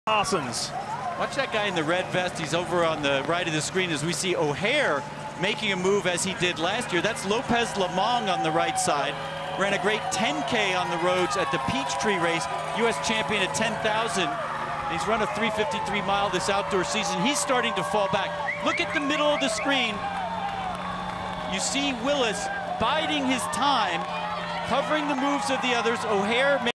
Parsons. Watch that guy in the red vest. He's over on the right of the screen as we see O'Hare making a move as he did last year. That's Lopez Lamong on the right side. Ran a great 10K on the roads at the Peachtree race, U.S. champion at 10,000. He's run a 3:53 mile this outdoor season. He's starting to fall back. Look at the middle of the screen. You see Willis biding his time, covering the moves of the others. O'Hare